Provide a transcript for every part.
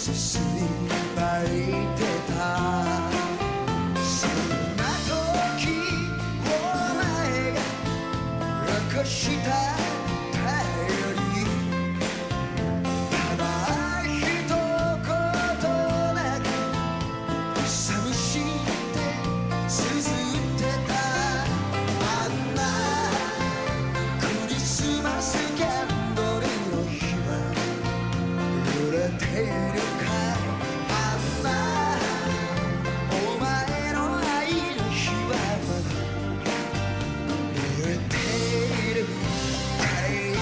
進まいてた。そんな時お前が残した頼り、ただ一言なく寂しいって綴ってた。あんなクリスマスキャンドルの火は揺れているかい。あんなお前の愛の火はまだ揺れているかい。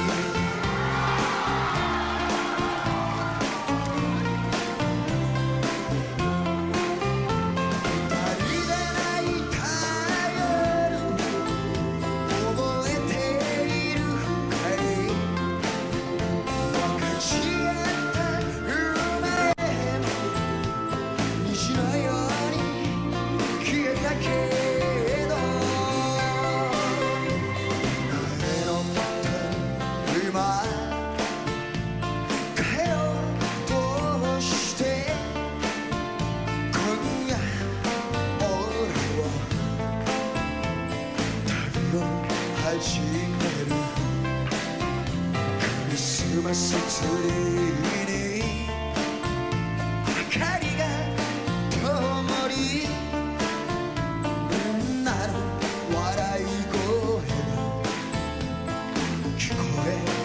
二人で泣いた夜覚えているかい。分かち合った夢も虹のように消えたけど、誰のもとに今帰ろうとして今夜俺は旅を始める。クリスマスツリーに明かりが灯り、みんなの笑い声が聞こえ